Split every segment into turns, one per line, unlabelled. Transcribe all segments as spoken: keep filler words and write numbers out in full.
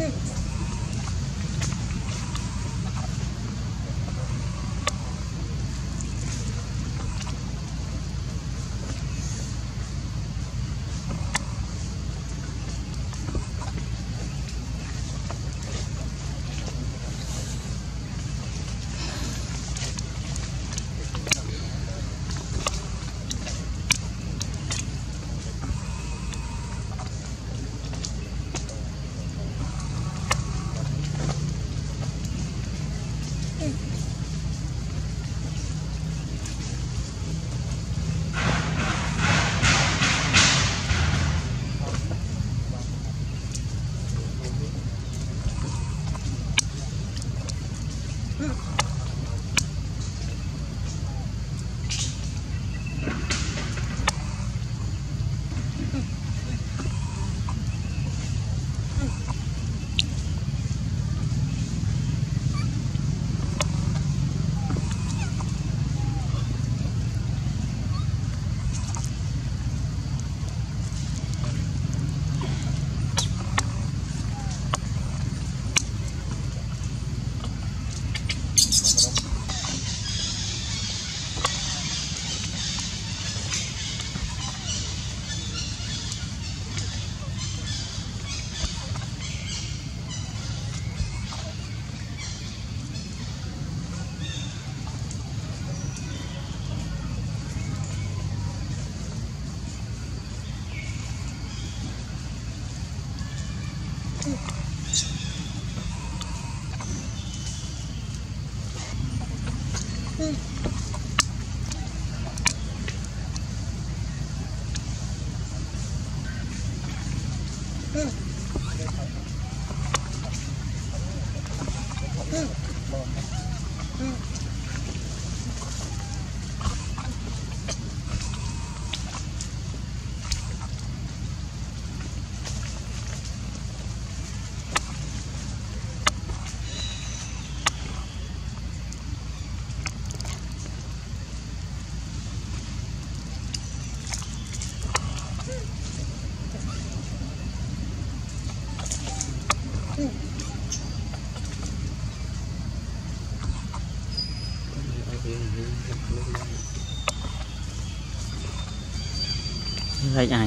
Lấy anh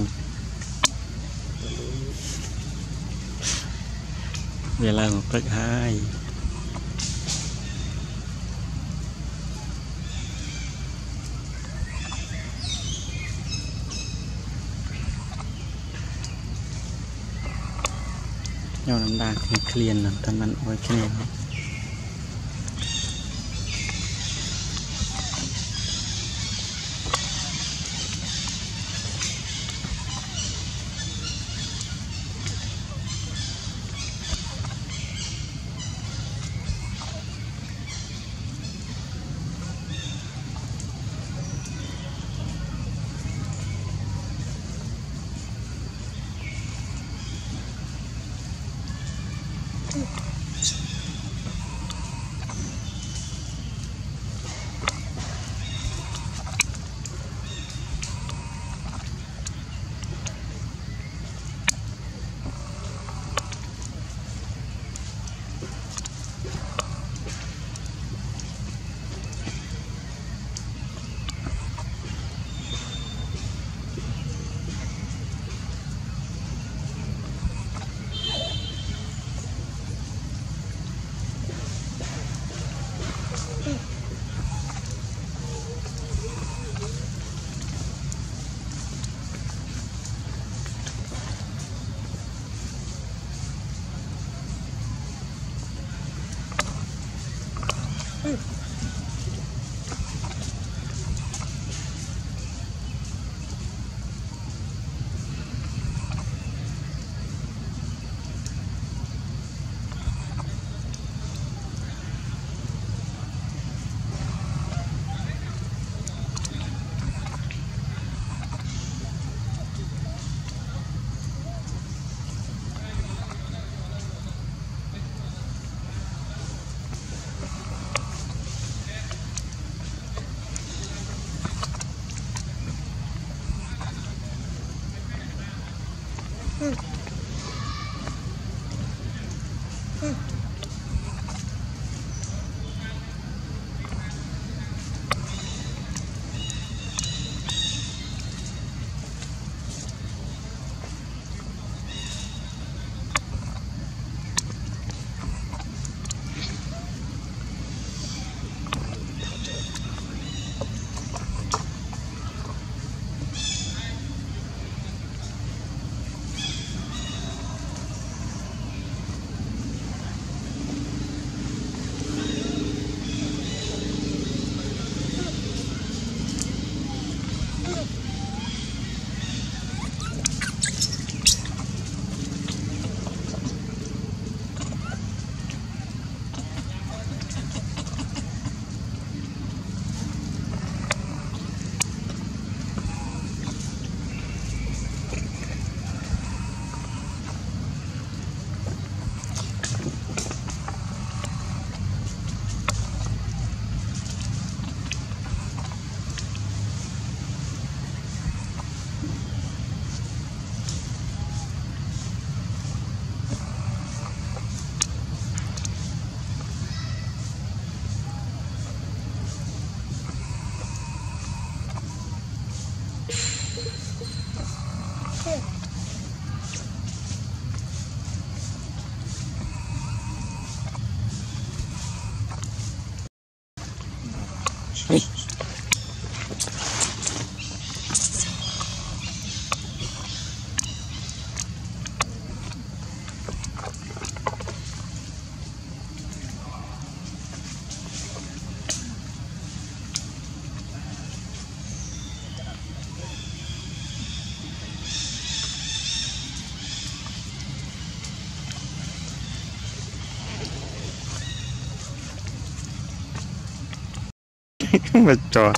về là một cực hai nhau làm đa thì clean làm tầm ăn ôi clean Hey. Mà trò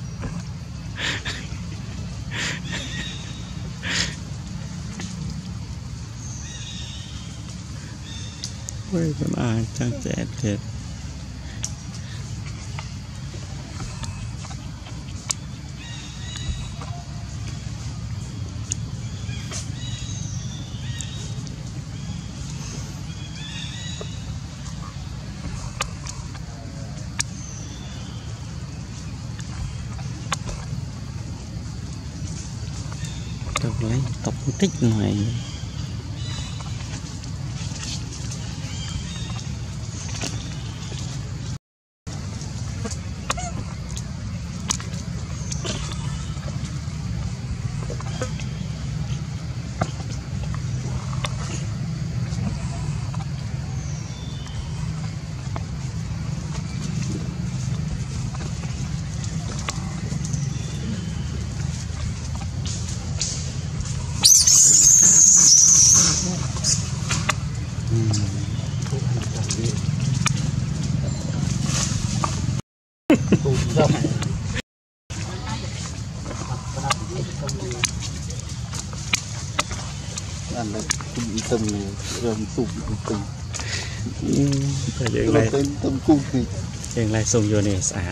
ôi con ai chẳng trẻ thiệt được lấy tập tích này
ăn là tùm tùm rồi sụp tùm
phải dừng lại
tùm cung thì
dừng lại sung vô này sàn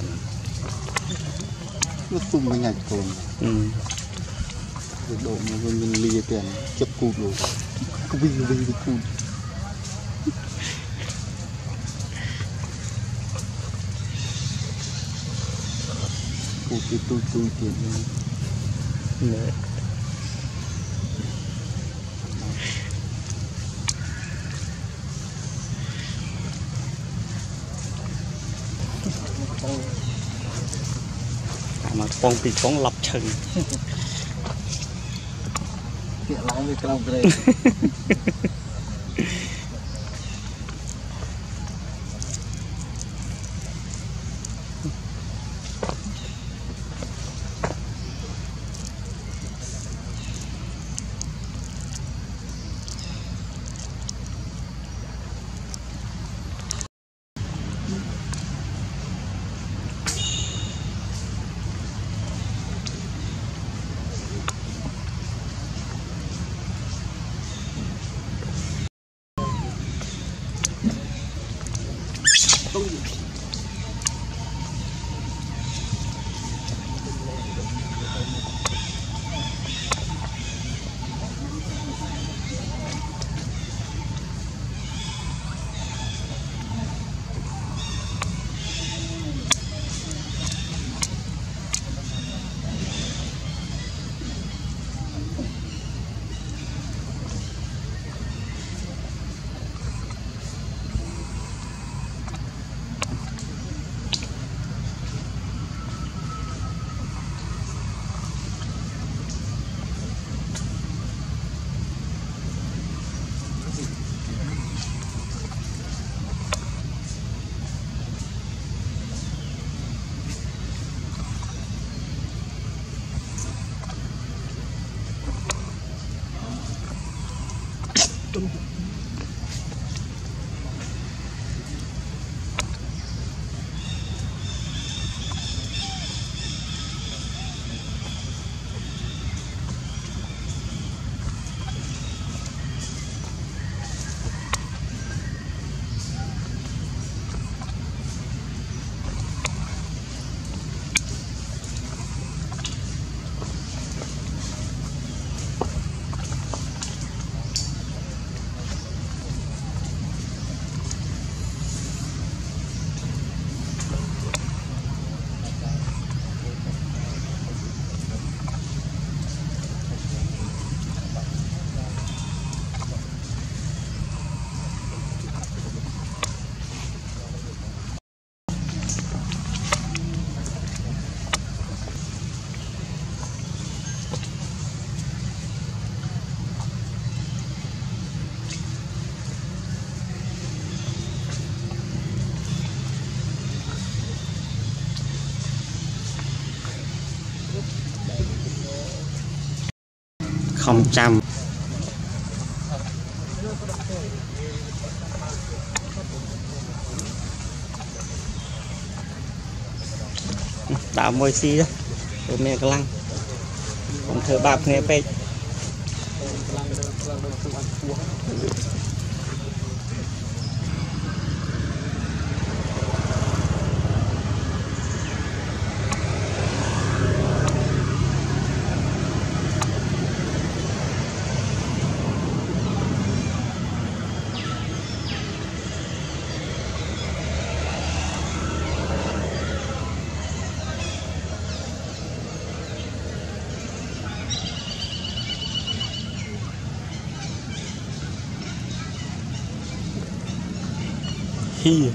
nó sụp mấy ngày còn độ mà mình lìa tiền chấp cụt rồi cứ vinh vinh vinh cụt cụt thì tôi tôi tiền
đấy mà con bị con lọc chân
tiện lái với cái lòng cái
không trăm tạo môi xí đó rồi mẹ cái lăng còn thơ bạp nghe pe Here.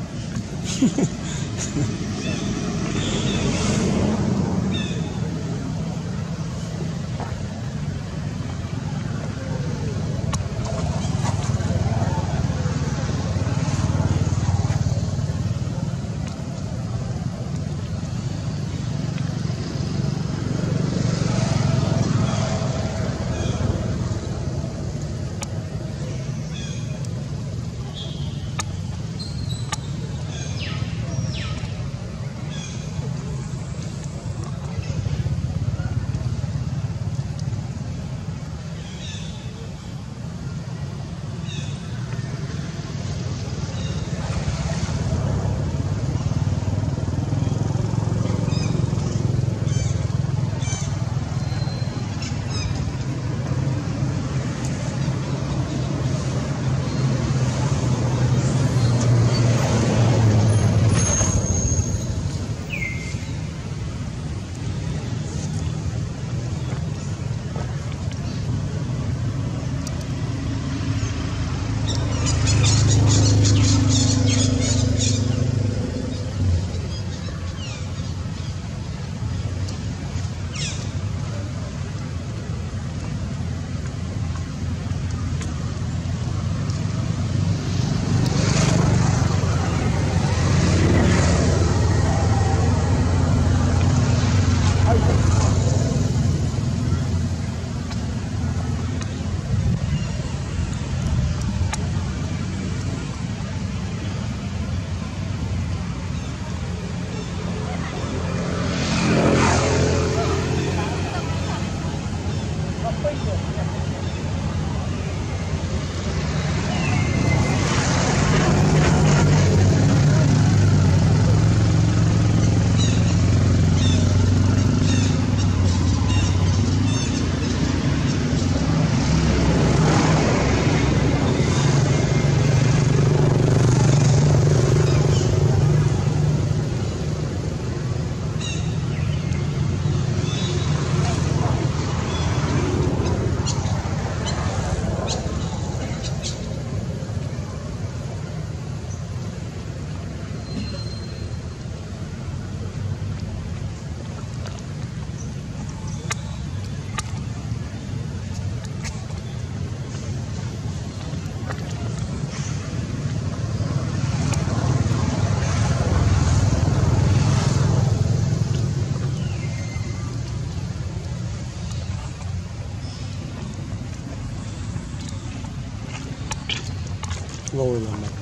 ngồi là mình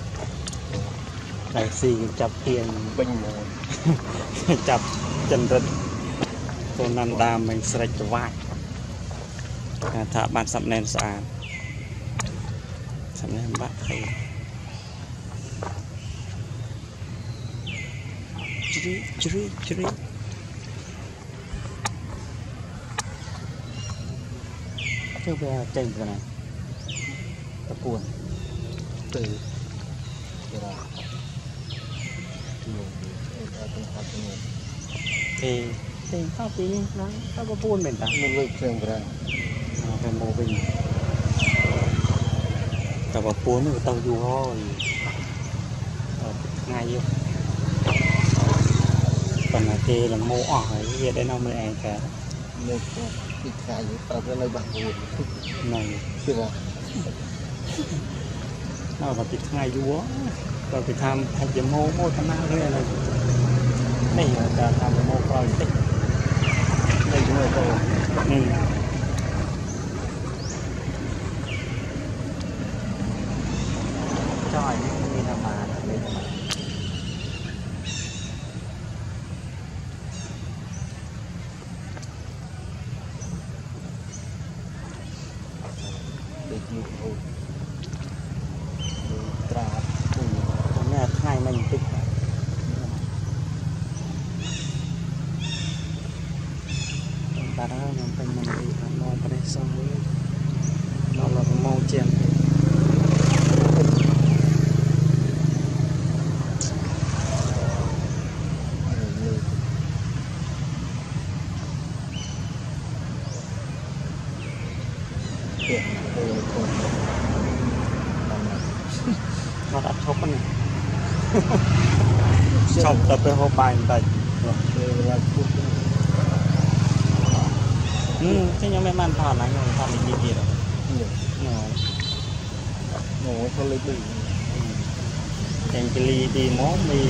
Daizy chập tiền bình chập chân rực con năn đam mình sạch vải thả bạn sắm nền sàn sắm nền bắt hay chiri chiri chiri cái về trên cái này tập buồn từ thì thì sao tí nó sao có buồn mình ta mình lực trường rồi phải mô bình tập vào buồn người tao du thôi ngay vô còn là thì là mô ỏi gì đây nó mới ăn cả một cái khai tao cái này bằng buồn này chưa là nó là thịt ngay vúa rồi thì tham thành chấm mô mô tham nào thế này này là tham mô coi tích đây chúng tôi ừ bà đó nhóm bên mình đi làm mong cái đây xong với nó là màu chèn nó đã chọc này chọc tập về hồ bài này ừ thế nhưng mà man thọn là người thọn gì gì rồi
nó nó lấy bị
thành cái ly thì món mì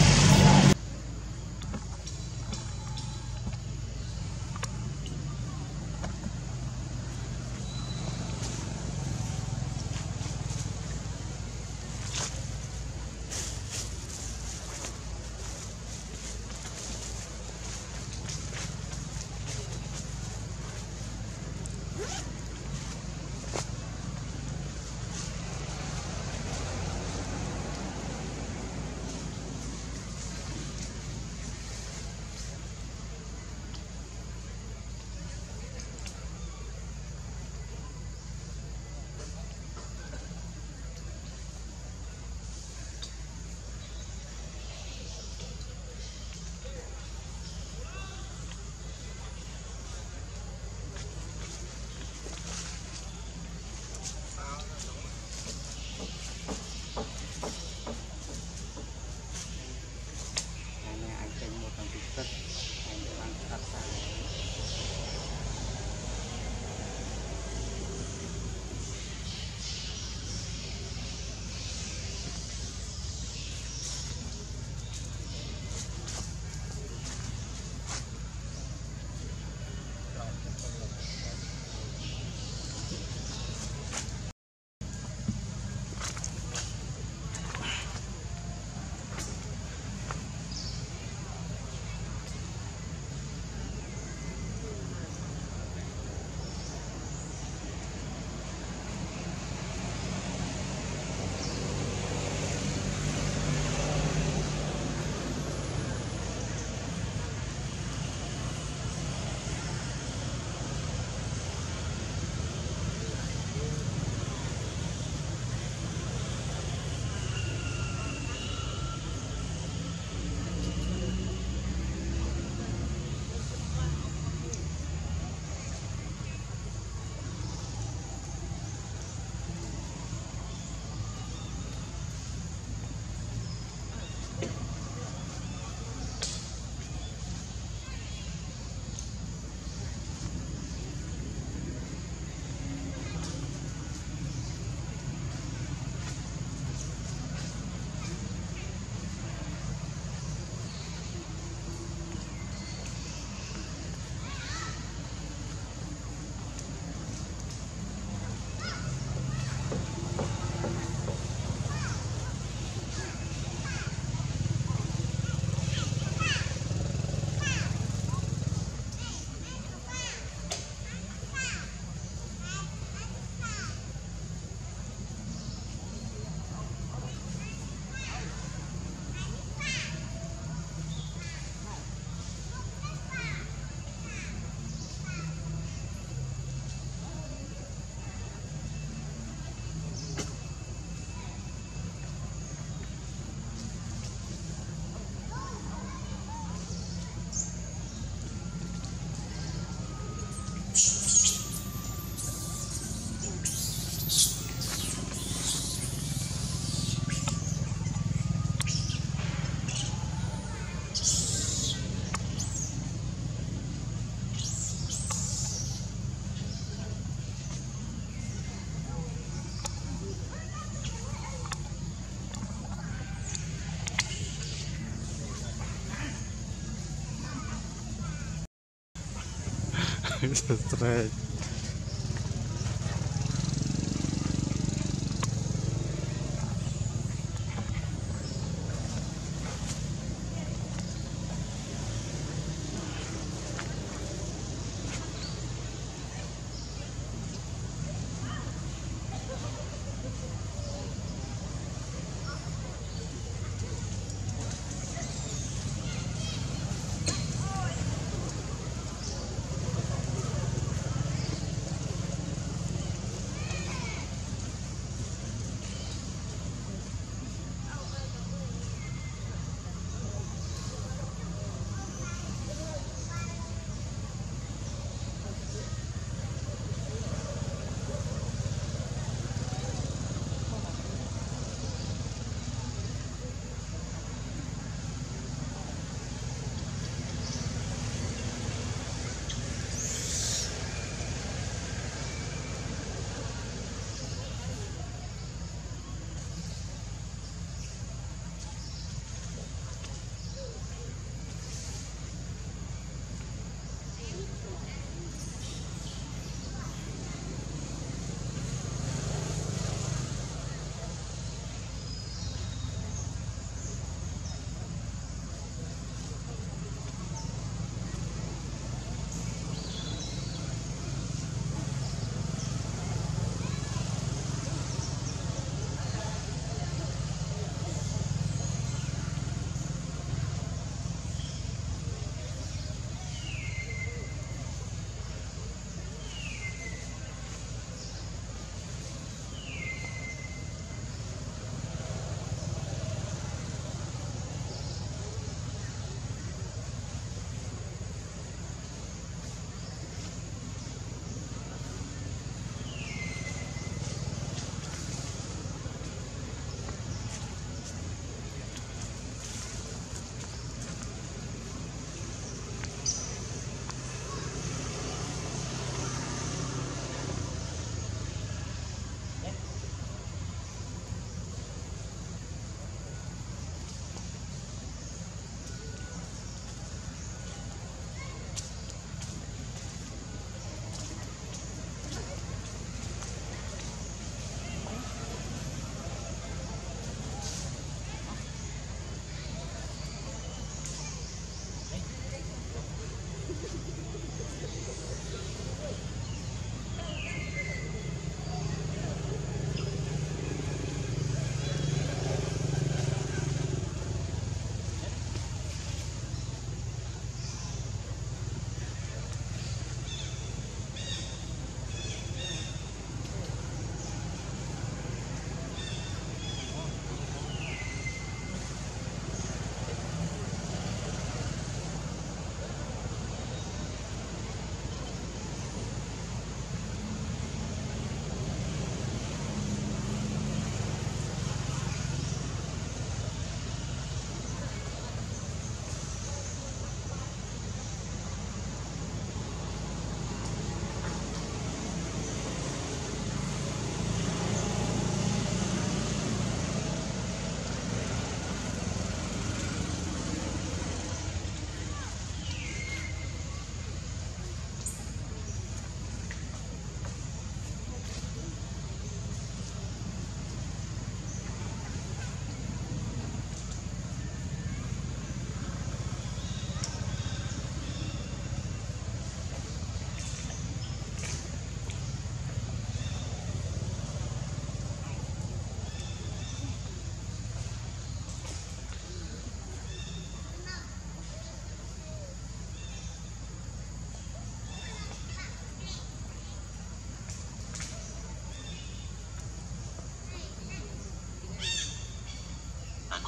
Straight.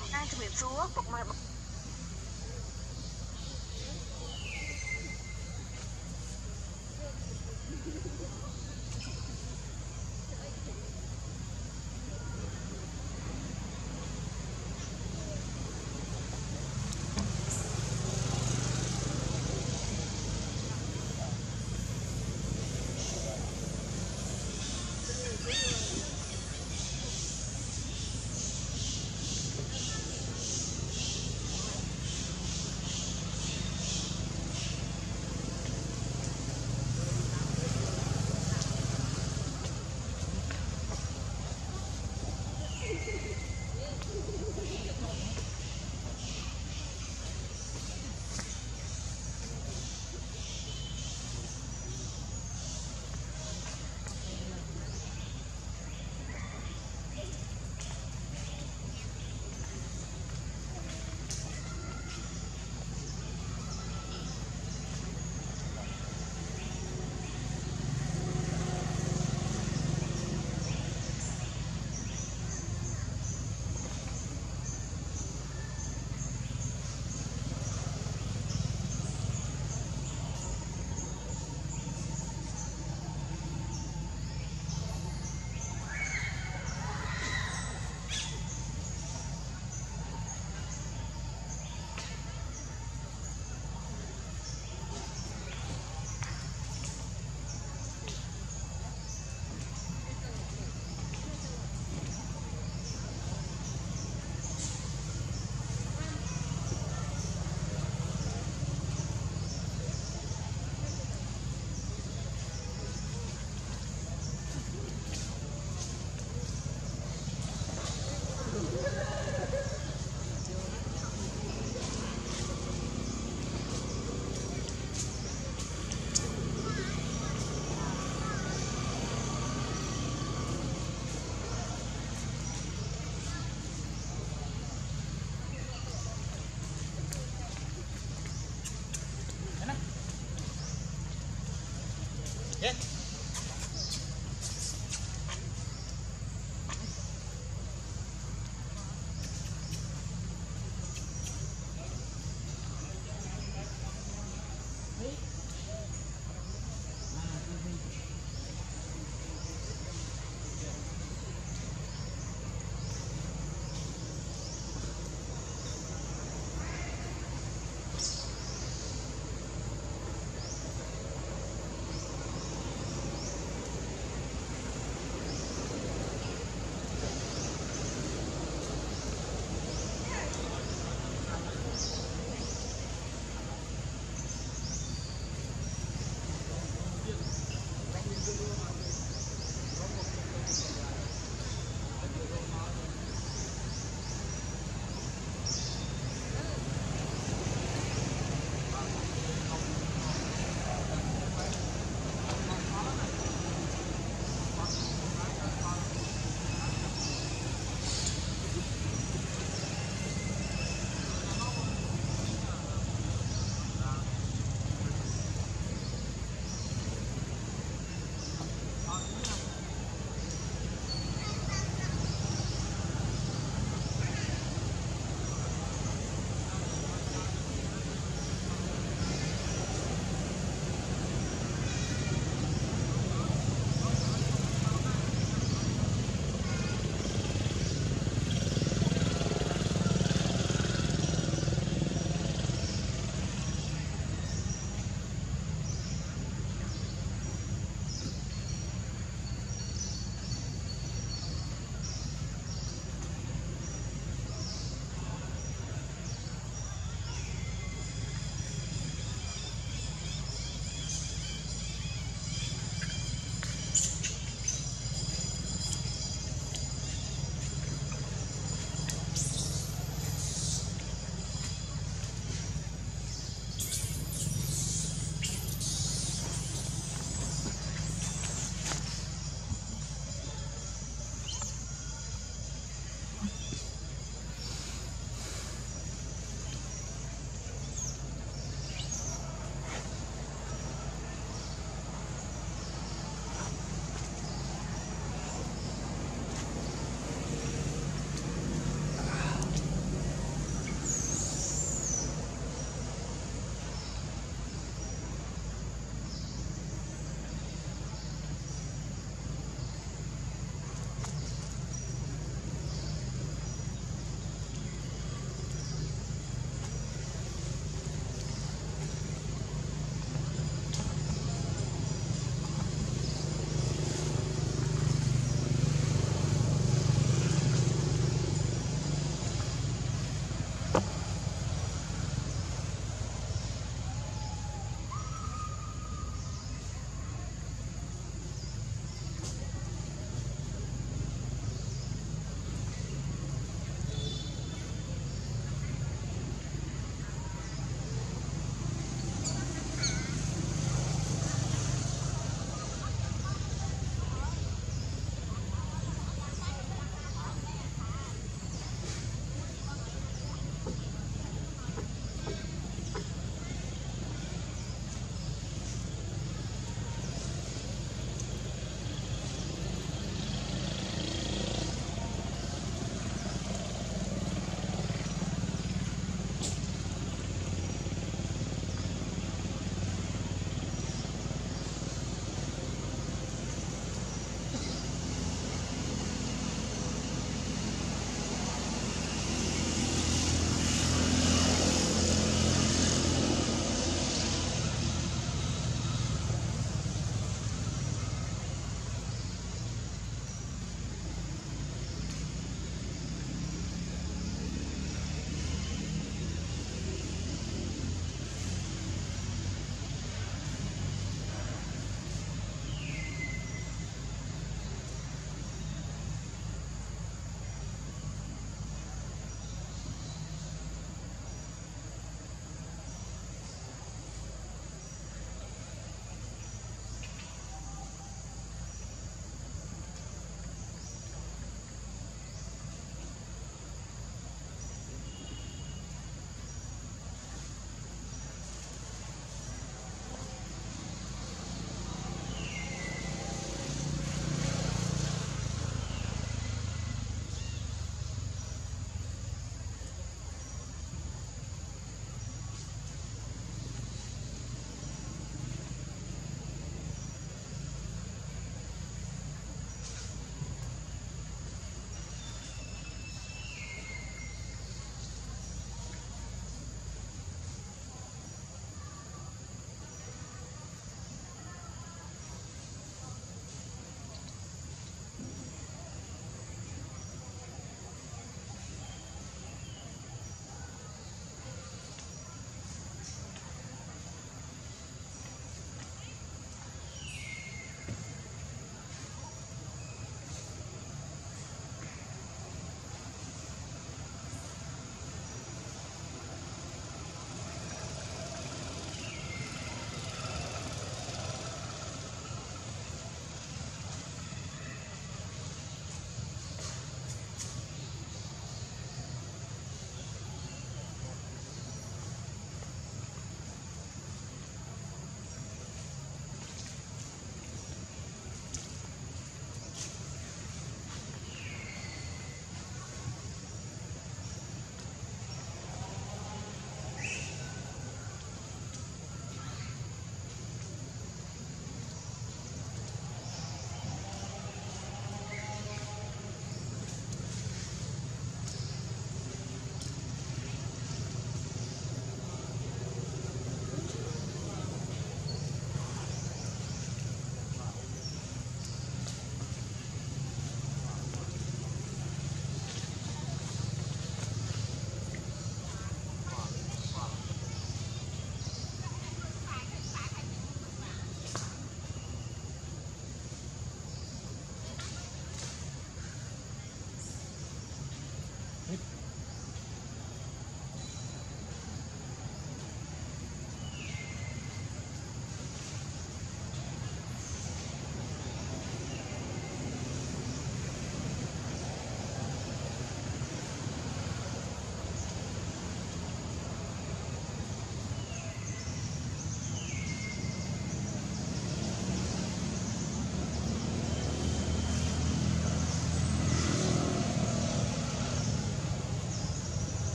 đang chuẩn bị xuống phục mà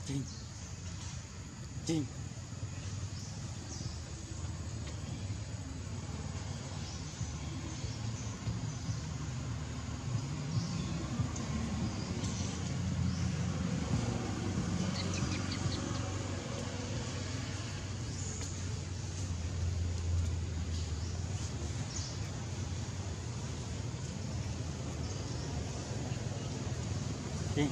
chinh chinh chinh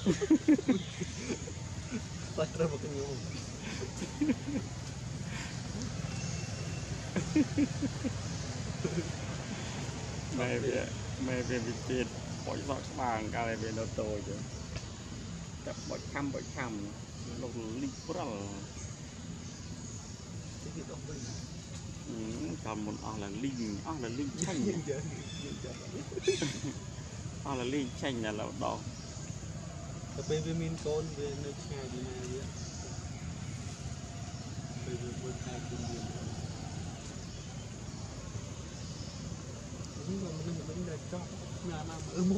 Lại ra một cái nhiều
mẹ về mẹ về bị tiền bỏ giọt vàng cả lại về nó tôi chứ tập bỏ khăm bỏ khăm lục lịch bro còn một on là linh on là linh chanh on là linh chanh là lẩu đỏ
tập về min con về nơi nhà đi này vậy về về buôn khai cùng nhiều nhưng mà mình mình để cho nhà nào ở một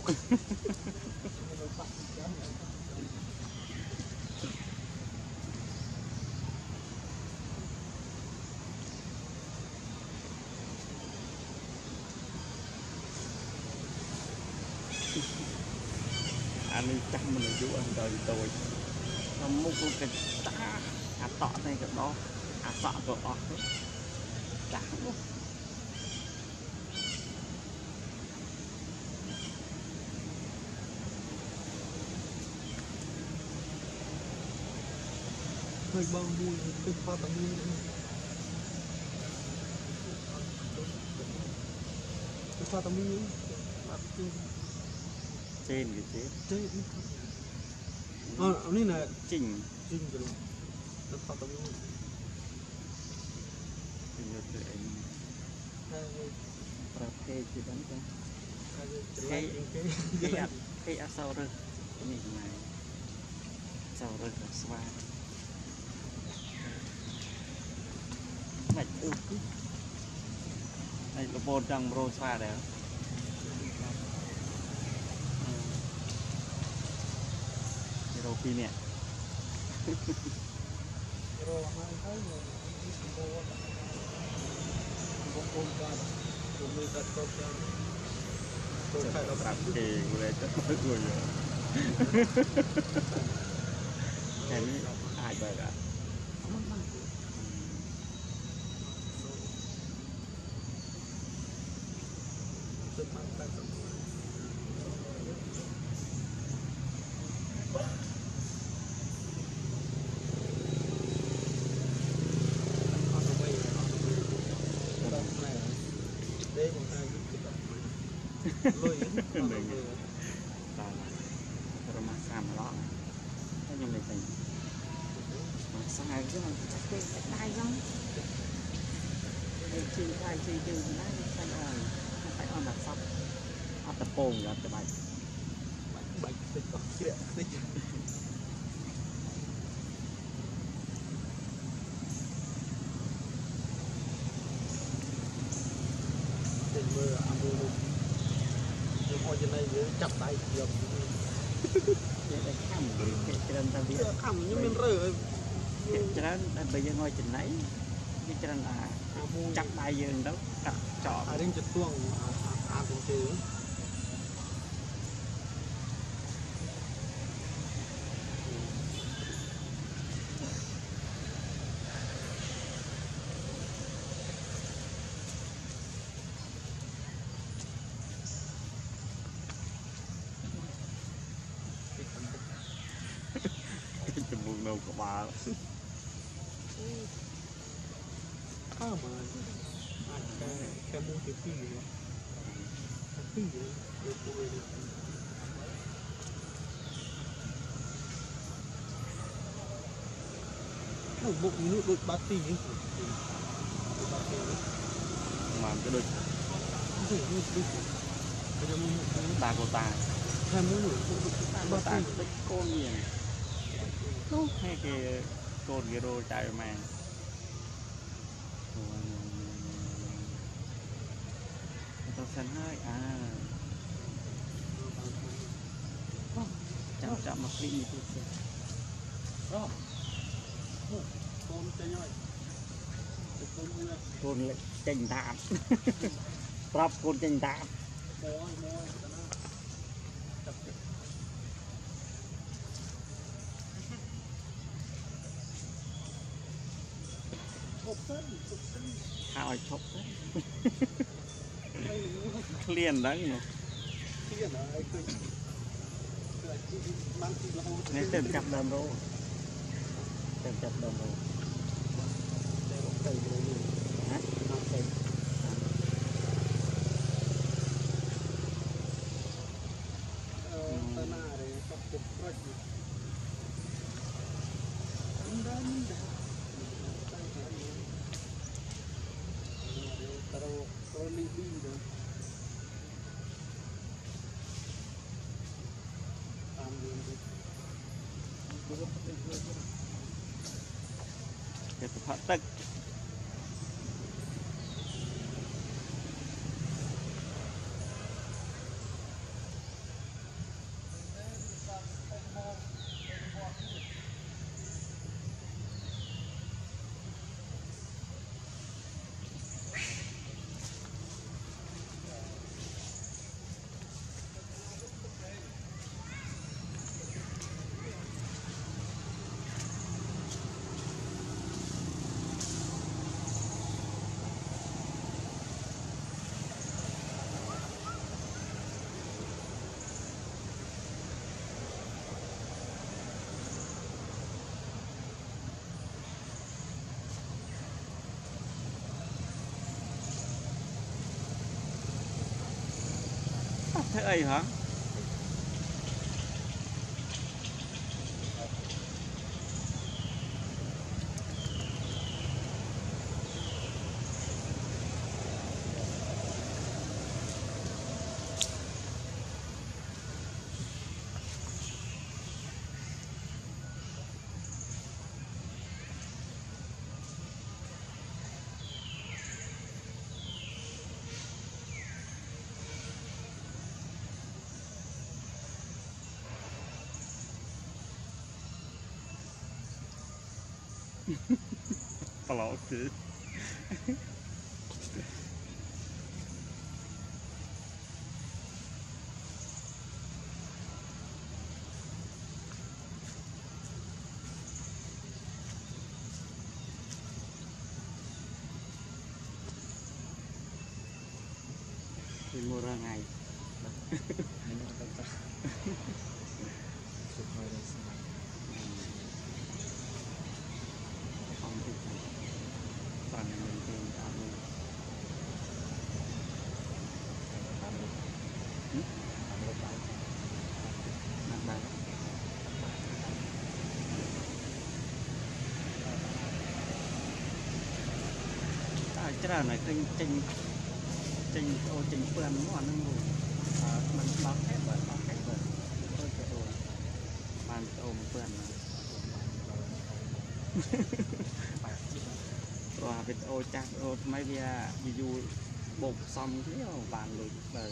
anh đi chăm mình chú anh đời tôi không muốn con cái ta à tọ này cái đó à tọ của ọ chả luôn
hơi bao mùi cái pha tầm mùi cái pha tầm mùi
trên cái chết
trên ờ ông này là
chỉnh
chỉnh rồi cái pha tầm mùi
bây giờ tụi anhประเภทที่นั้นก็ให้ให้ให้อาเซาเรื่องนี่ไงเซาเรื่องสว่างไม่อึดในกระโปรงจังโรสฟ้าแล้วโรปีเนี่ย
โรให้เขาเลยโรโรโอนกันผมมีตัดต้นยางต้นไข่เราตัดเก่งเลยจะไม่กลัวเยอะ
แค่นี้อายไปอ่ะ
ต้นมันตัดต้นđấy còn ai cũng kịp lôi
đừng là rồi mà xàm nó cái nhưng này tình mà xài chứ mà chắc cái đai lắm đây chi đai chi chứ nó phải on phải on là xong on tập bồn rồi tập bài
bạch tích có kia tích mưa ăn mưa luôn nhưng hồi trên đây chặt tay được
để khăm để cho ta biết
khăm nhưng mình rửa
cho nên bây giờ ngồi trên đấy cho nên là chặt tay dương đó chặt chọn
à đến chặt tuồng à cũng chứ
chùm buồn đâu của bà
à mà cái cái mua cái gì cái gì để tôi một bộ nước đôi bát tì
mà cái đôi ta cô ta
hai mũi
bát ta cái con gì nó hay cái con cái đồ chạy mà tao xem hơi à chậm chậm một tí như thế
đó con chơi nhoi
con lại chành tạm prop con chành tạm
môi môi
thao chọc liền đấy mà
liền đấy ban chỉ là hồ
này từng chập đầm rô từng chập đầm rô
để một cây rồi đi
hả
năm cây ờ na rồi sắp chụp rồi anh đã nhìn đã taruh taruh lidi tu ambil tu
cái tập tức thế ấy hả Hello, dude. Đi mua ra ngày. Bằng mình tiền đã luôn. Nặng bài. À, chắc là này kênh trình trình ô trình phượn nó ăn luôn. À, mình bóc hết rồi, bóc hết rồi. Tôi sẽ đồ. Bàn ôm phượn. Và vịt ô chắc ô mấy bia ví dụ bột xong thế nào bàn lụt đời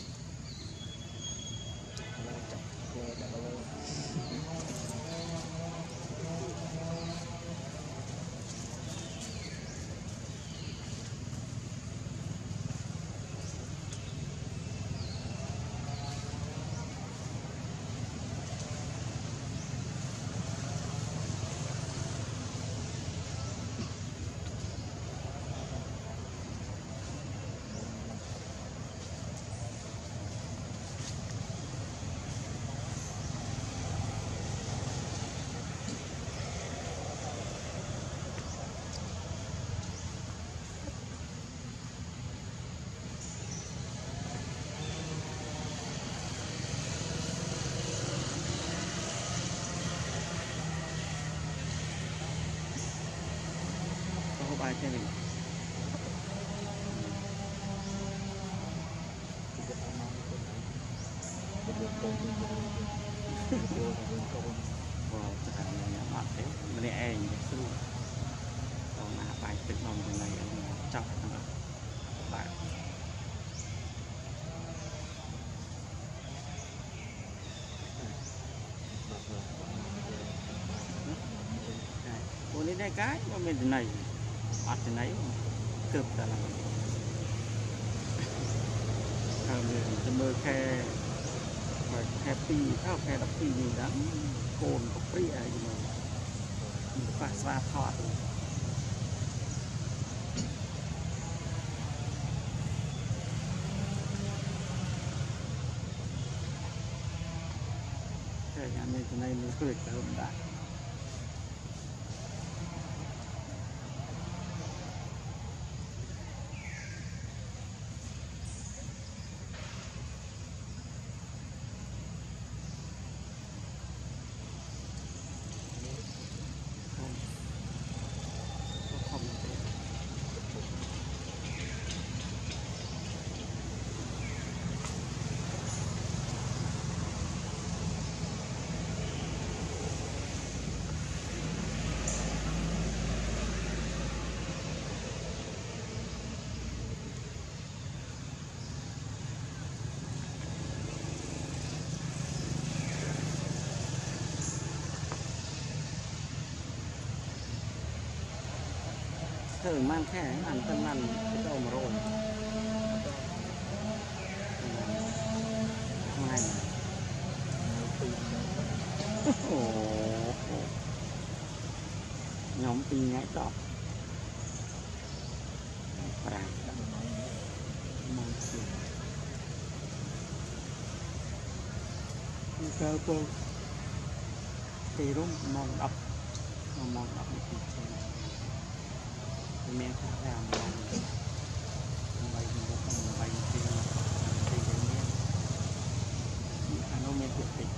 bài thế này wow chắc là nhà bạn thế mình e những cái xu còn là bài tự lòng thế này chọc bạn ủa lên đây cái mà mình thế này bắt thế này cực là làm à, mình mơ khe happy thao khe đọc phi gì đó cồn có free à nhưng mà mình phải ra thọt cái nhà này cái này nó cười cái hôm đã thử mang khẽ ăn tân ăn cái đầu mà rồi hai nhóm pin ngay đó cơ cô thì đúng mong đọc mong đọc mẹ ta làm mong bay một con bay thì thì cái mẹ anh nó mẹ tuyệt vời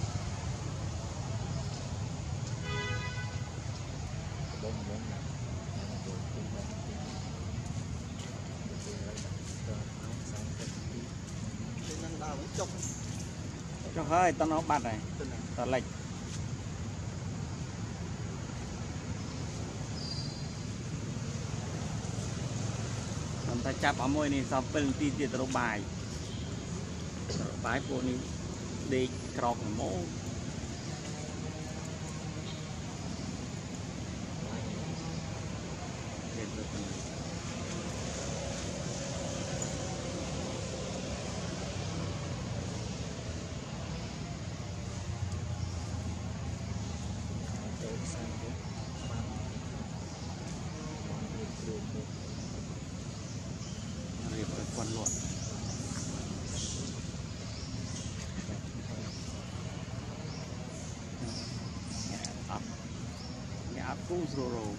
cho hơi tao nó bắt này tao lệch ta chắp ở môi này sau bên ti tiệt rồi bài bài bộ này đi cọc mố quan luận ấp nhà ấp cũng rồi rồi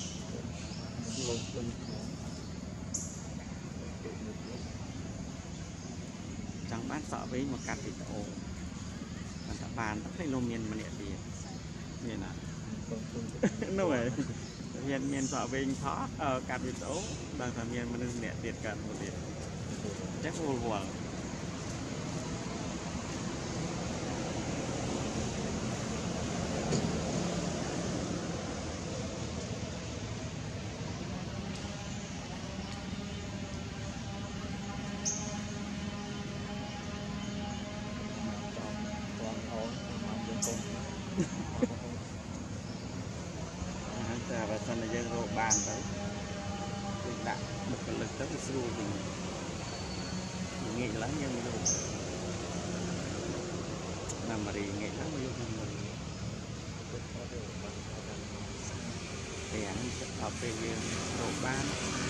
chẳng bán sợ với một cặp thịt ổ còn cả bàn tất thấy lô miền mà nhẹ tiền miền à nó vậy miền miền sợ với thoát ở cặp thịt ổ đang thằng miền mà nên nhẹ tiền cần một tiền chắc vô buồn ta và sau này dân rô bàn tới đặt một cái lực tới cái sưu thì nghĩ lắm nhưng mà nằm mà đi nghĩ lắm nhưng mà thì anh sẽ học về rô bán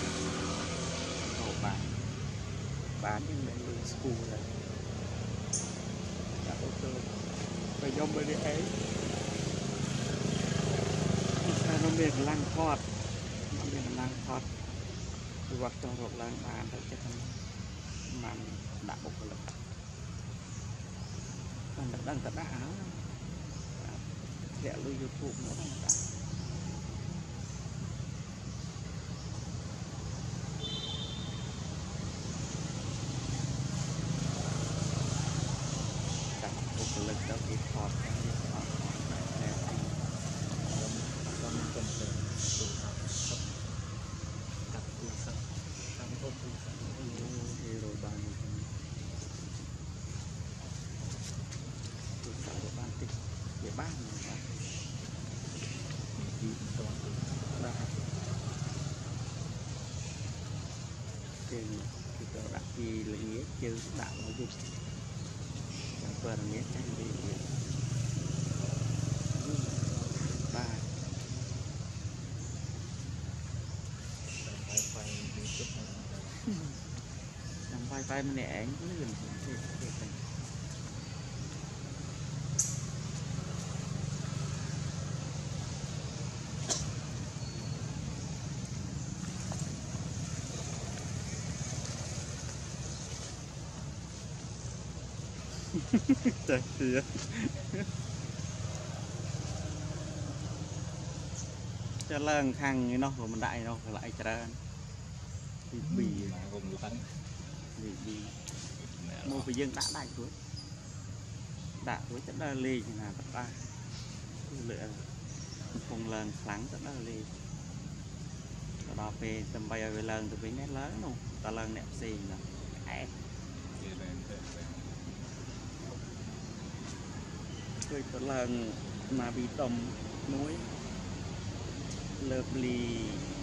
rô bán bán nhưng mà luôn school rồi cả ô tô phải giống với cái ấy nó miền lăng thoát nó miền lăng thoát hoặc trong rộp lăng bàn thôi chứ không mà đã một lực còn đã đang đã áo dẹo lưu YouTube nữa đang đã đặt một lực cho cái thoát để bán trên cái đặt gì là nghĩa chứ đạo nó giúp vừa là nghĩa tranh đi ba làm vai vai mình nè ảnh nó gần Trời ơi. Cho lần khăn nó mình đại nó lại trả bị bị
vùng lăn
bị bị mua bị dân đã đại cuối đã cuối rất là lì là tất cả lựa không lần kháng rất là lì đó về tầm bây giờ lần từ bên nét lớn luôn ta lần nẹp xì là ẻ rồi ta lần mà bị tầm muối lợp lì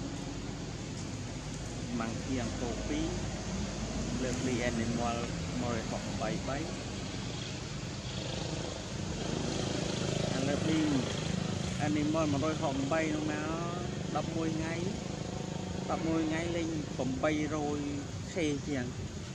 mang kiềng cổ phí lợp lì animal mồi học bảy bảy lợp lì animal mà đôi hồng bay nó nó đập môi ngay đập môi ngay lên hồng bay rồi khê kiềng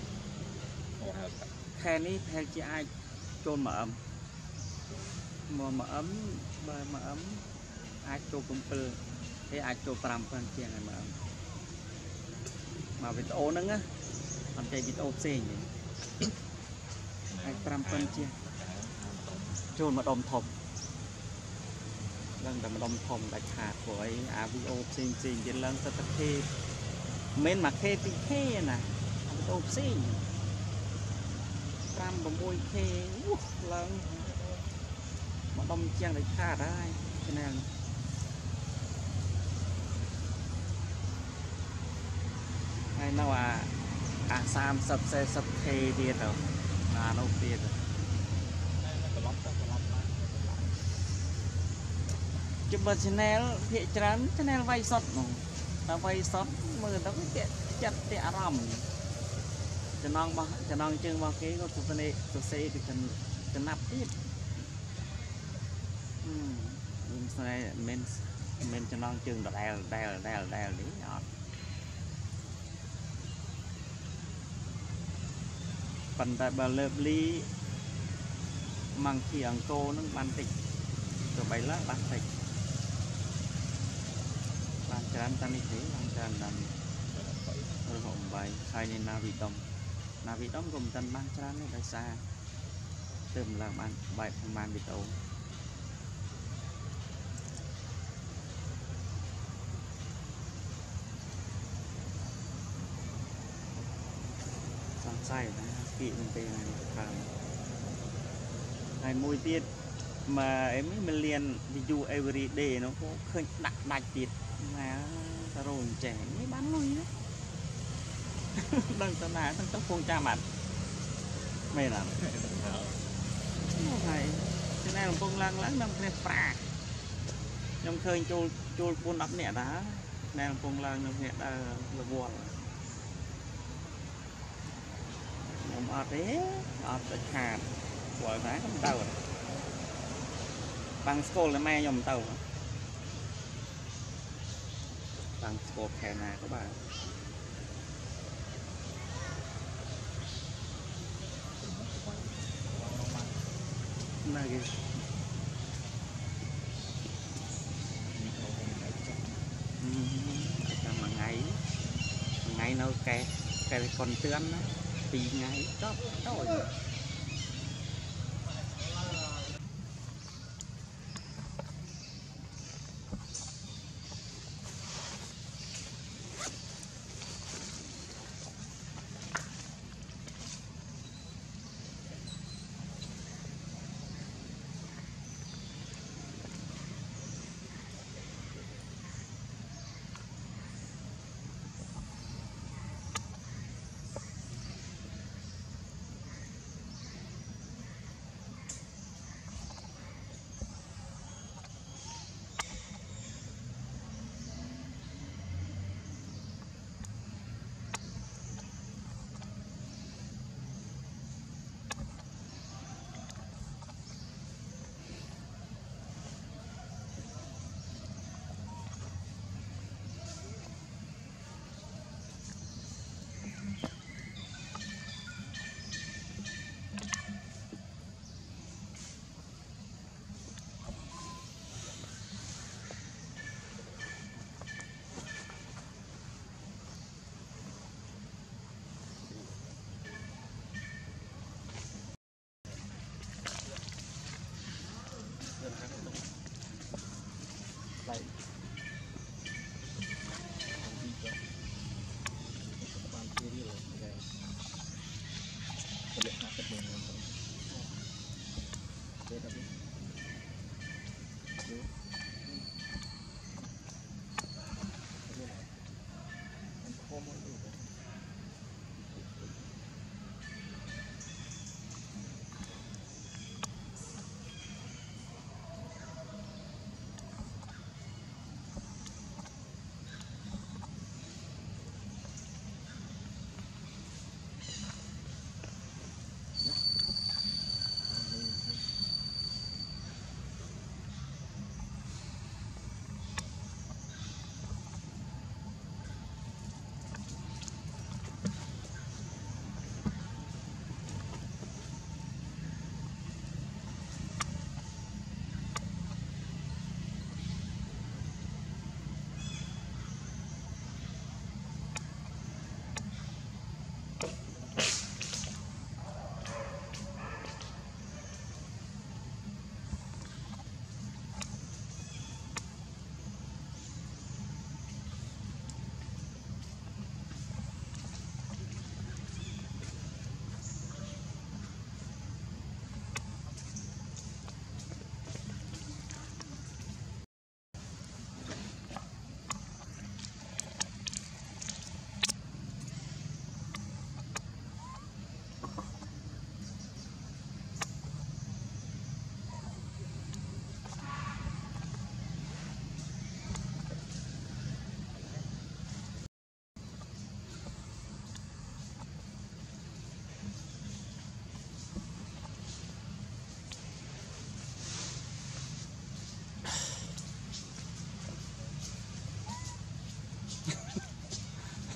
khe ní theo chị ai chôn mà ấm mà mà ấm mà ấm ai chôn cũng từ thế ai chôn làm phần kiềng này mà ấm mà vịt ô nâng á còn chạy vịt ô xê nhỉ ai trăm phân chia chôn mà đom thọc lần đầm đom thọc đại hạt của ấy à vịt ô xinh xinh trên lần tất tất khê men mà khê thì khê nè vịt ô xê trăm và môi khê lần mà đom chiang đại hạt đấy cho nên hay nào à à sam sập xe sập thề đi rồi à đâu đi rồi chụp bật channel hiện trán channel vay sọt ta vay sọt mưa ta cũng tiện chặt tiện rầm cho non bao cho non chương bao cái có tụi này tụi xe thì cần cần nạp ít nhưng sau này mình mình cho non chương đợt đèo đèo đèo đèo đấy nhọt phần tại bà lợp ly mang khi ăn cô nó ban tịch rồi bày lá ban tịch ban tràn ta đi thế ban tràn làm ở hồng bài khai nên na vị đông na vị đông gồm tân ban tràn nó đại xa từng làm ăn bài không ban bị tấu sai đó kỵ bên tây này làm hai môi tiết mà em mình liền ví dụ every day nó có khơi đặt đặt tiết mà ta rồi trẻ mới bán lui đấy đừng tao nã thằng tóc phong cha mặt mày làm này cho nên là phong lăng lắng năm cái phà trong khơi trôi trôi buôn đắp nhẹ đá nên phong lăng năm nhẹ đá là buồn ở thế ở tại hạt gọi phải không tàu bằng school là mai nhom tàu bằng school hè nào các bạn này kìa mà ngày ngày nào kẹt kẹt còn tươn đó vì ngày đó rồi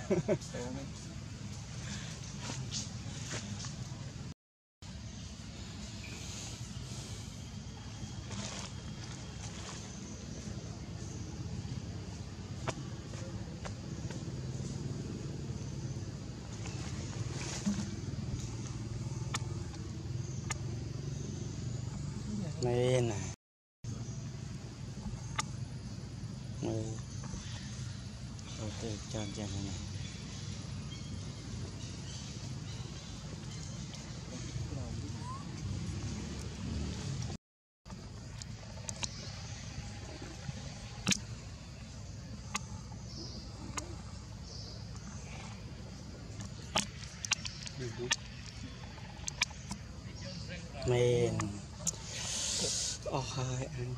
Này nè. Mày đầu tư cho anh chàng này. Men. Ồ hai anh.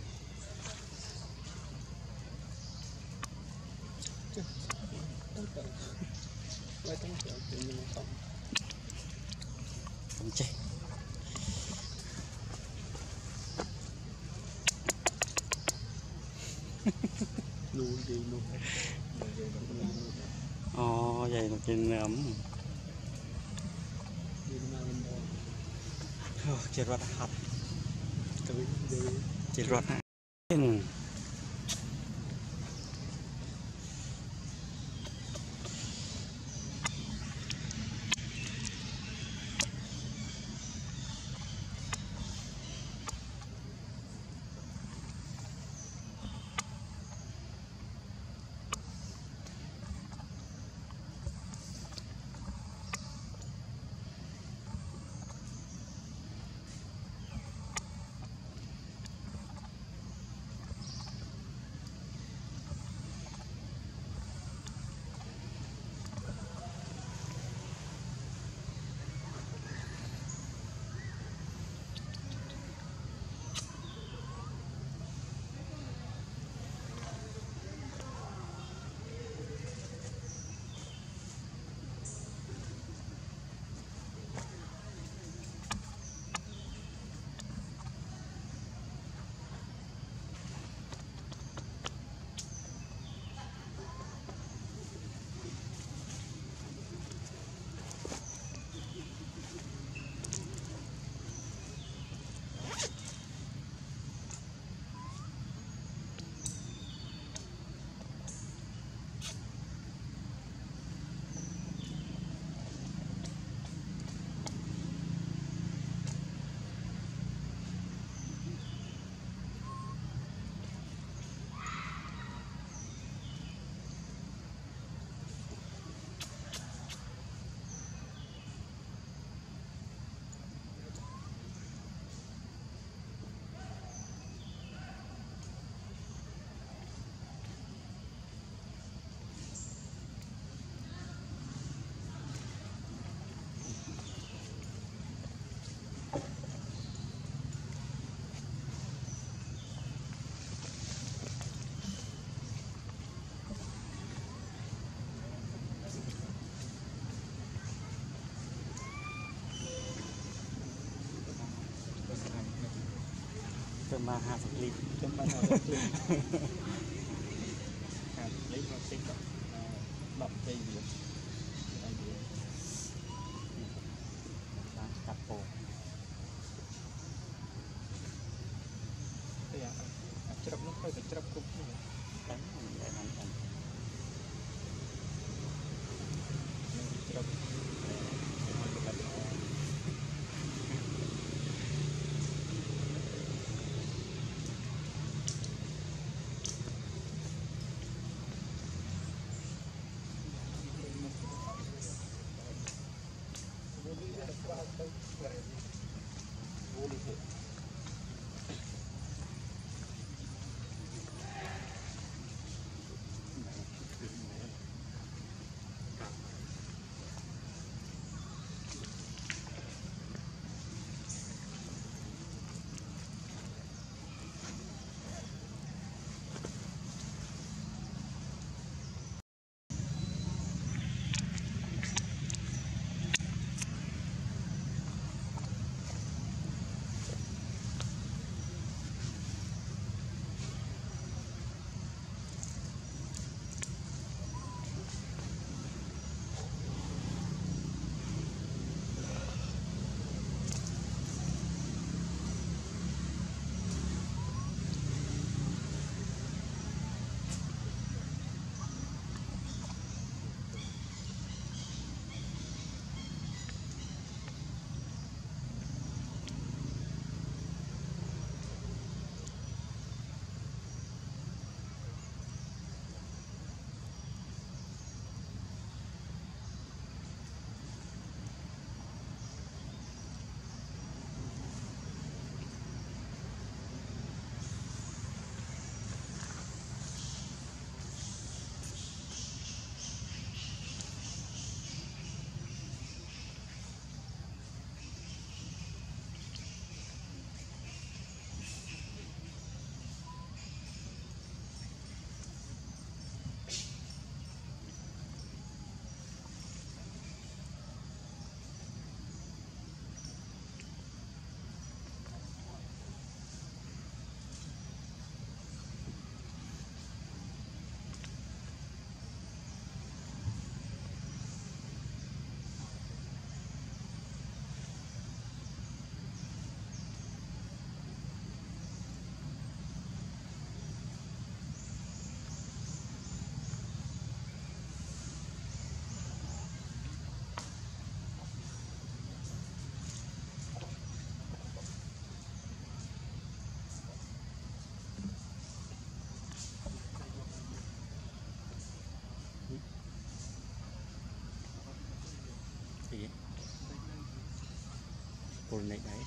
Không chết.
Luôn đi luôn.
Ồ vậy là trên ấm. Chỉ rót hạt. Chỉ rót hạt. Cơm ba hai mươi lít.
Cơm ba hai mươi lít. hai mươi lít nó sẽ đập cây gì?
Cắt bổ.
Cái à, chập nó phải chập cục như vậy.
Đánh để làm thành.
Chập.
này đấy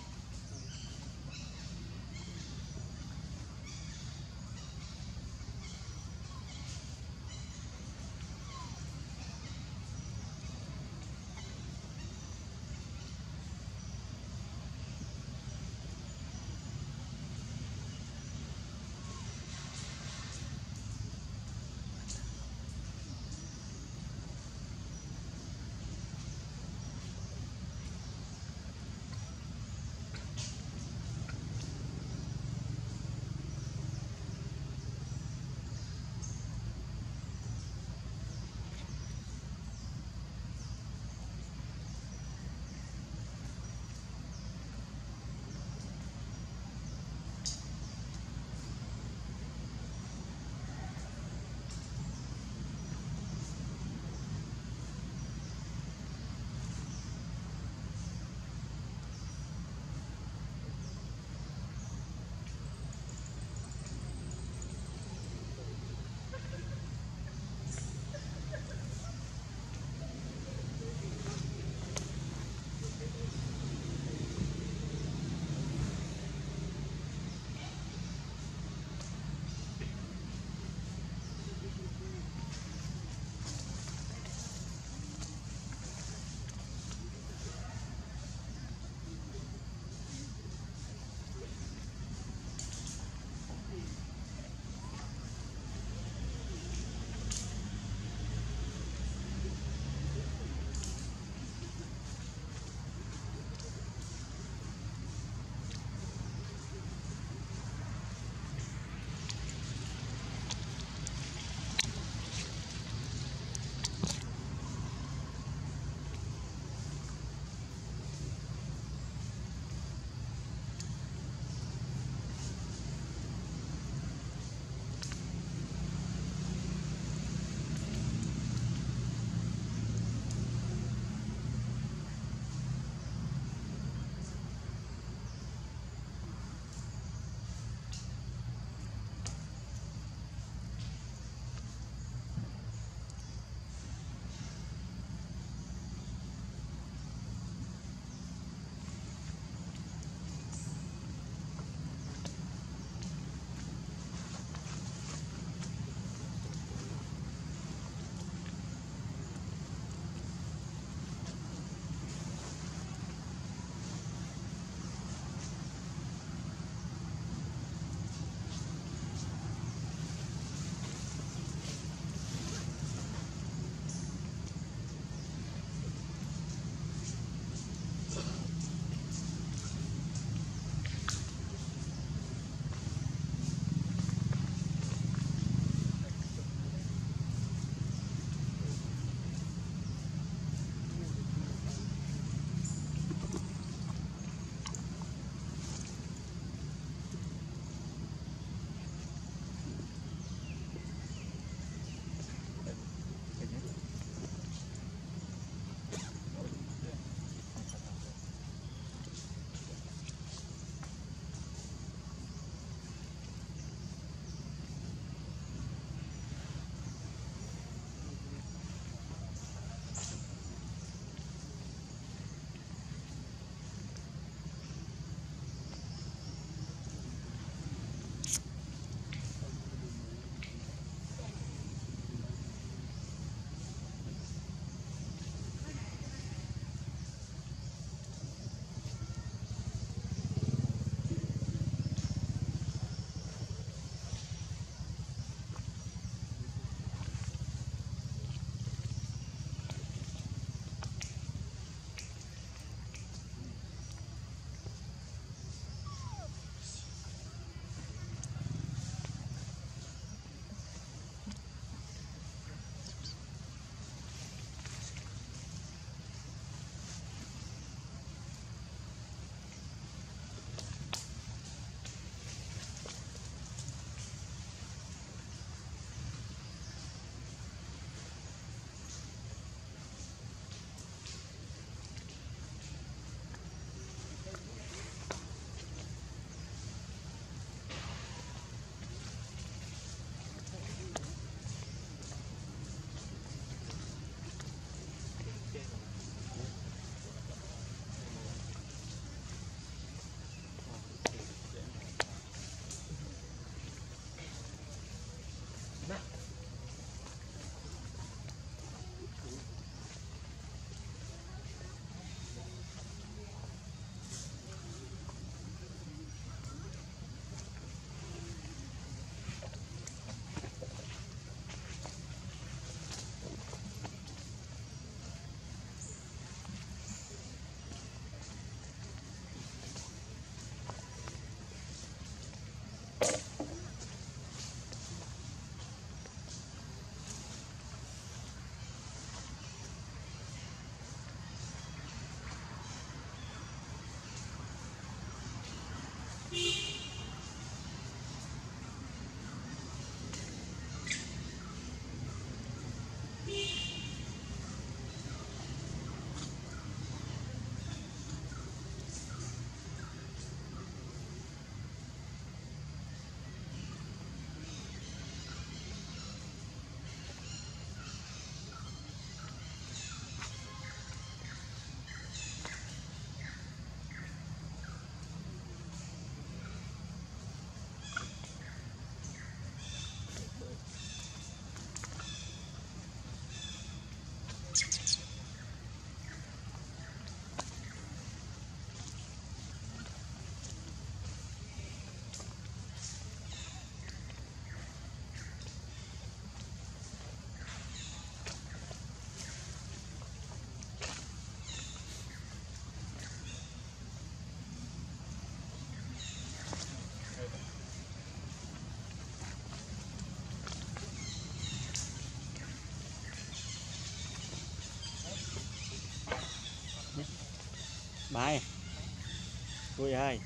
Bye. Vui ơi.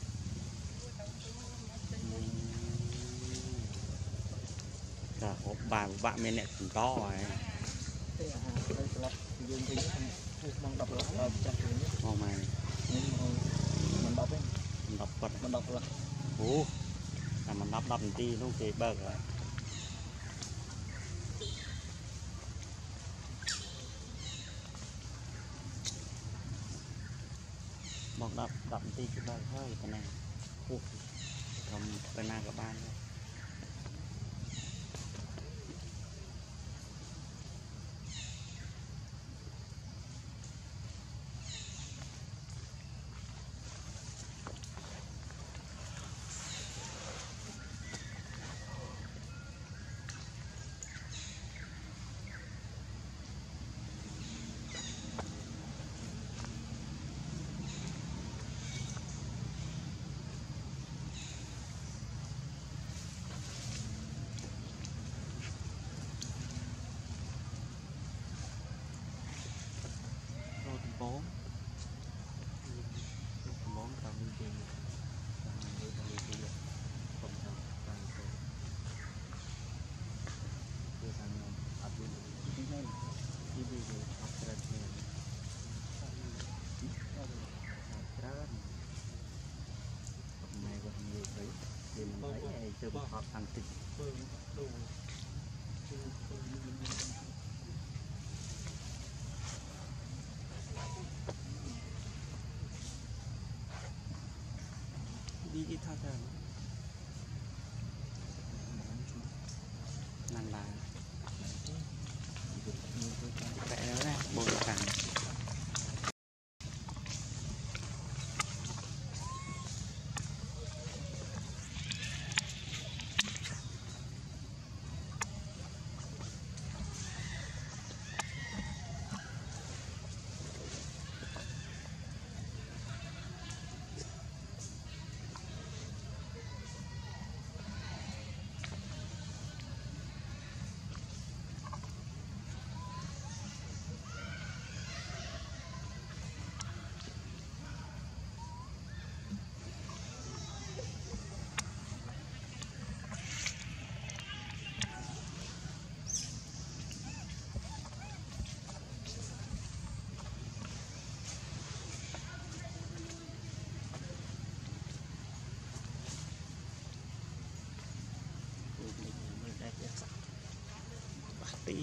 Cả hộp bàn của bạn mình lại cũng to rồi. Ngon mày.
Mình đọc ấy.
Mình đọc vật.
Mình đọc là.
Ủa. Là mình đọc đọc tí lúc thì bơ rồi. Một đập đập tí cái bơ hơi cái này. Ủa. Không cái nào các bạn nữa. Bốn bốn tàu đi chơi tàu đi chơi không tàu tàu chơi sang áp dụng đi lên đi đi về học ra chơi này còn nhiều thấy thì mình thấy chơi một học thành tích đi đi thao thao nằm lại vẽ nó ra bồi cẳng tí